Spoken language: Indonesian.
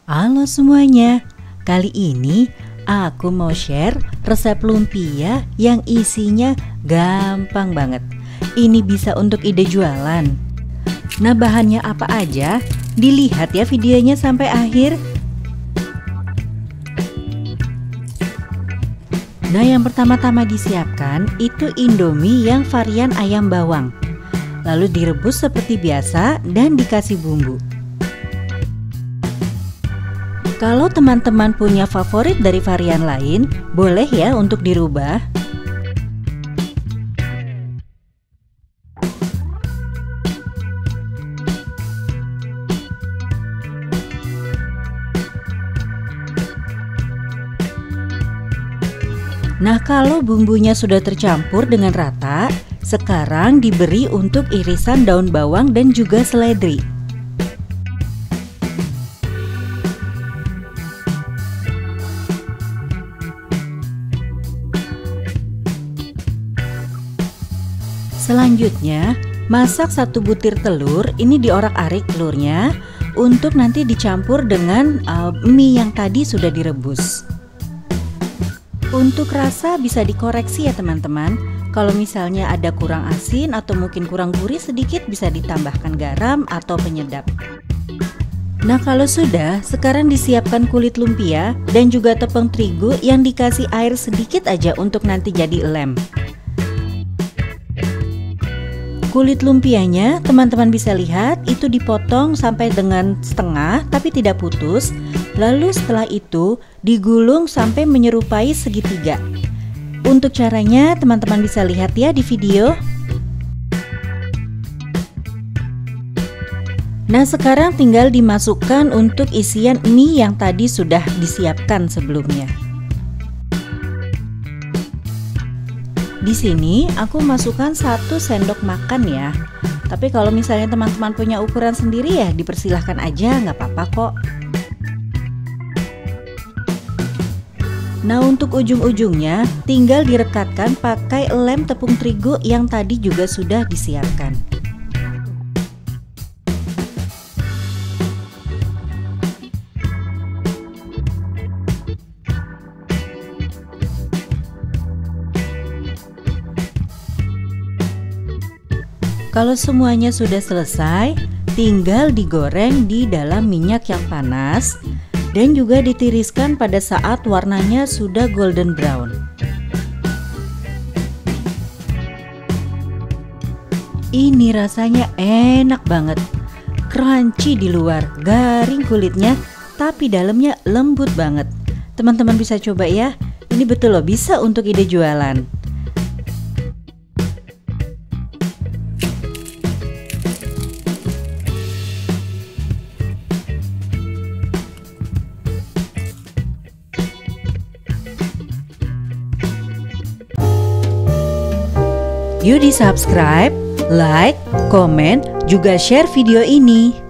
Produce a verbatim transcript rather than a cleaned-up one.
Halo semuanya, kali ini aku mau share resep lumpia yang isinya gampang banget. Ini bisa untuk ide jualan. Nah, bahannya apa aja? Dilihat ya videonya sampai akhir. Nah, yang pertama-tama disiapkan itu Indomie yang varian ayam bawang. Lalu direbus seperti biasa dan dikasih bumbu. Kalau teman-teman punya favorit dari varian lain, boleh ya untuk dirubah. Nah, kalau bumbunya sudah tercampur dengan rata, sekarang diberi untuk irisan daun bawang dan juga seledri. Selanjutnya, masak satu butir telur. Ini diorak-arik telurnya untuk nanti dicampur dengan uh, mie yang tadi sudah direbus. Untuk rasa bisa dikoreksi ya teman-teman. Kalau misalnya ada kurang asin atau mungkin kurang gurih sedikit, bisa ditambahkan garam atau penyedap. Nah, kalau sudah, sekarang disiapkan kulit lumpia dan juga tepung terigu yang dikasih air sedikit aja untuk nanti jadi lem. Kulit lumpianya teman-teman bisa lihat itu dipotong sampai dengan setengah tapi tidak putus. Lalu setelah itu digulung sampai menyerupai segitiga. Untuk caranya teman-teman bisa lihat ya di video. Nah, sekarang tinggal dimasukkan untuk isian mie yang tadi sudah disiapkan sebelumnya. Di sini aku masukkan satu sendok makan ya. Tapi kalau misalnya teman-teman punya ukuran sendiri ya dipersilahkan aja, nggak apa-apa kok. Nah, untuk ujung-ujungnya tinggal direkatkan pakai lem tepung terigu yang tadi juga sudah disiapkan. Kalau semuanya sudah selesai, tinggal digoreng di dalam minyak yang panas dan juga ditiriskan pada saat warnanya sudah golden brown. Ini rasanya enak banget, crunchy di luar, garing kulitnya, tapi dalamnya lembut banget. Teman-teman bisa coba ya, ini betul loh bisa untuk ide jualan. Yuk di subscribe, like, komen, juga share video ini.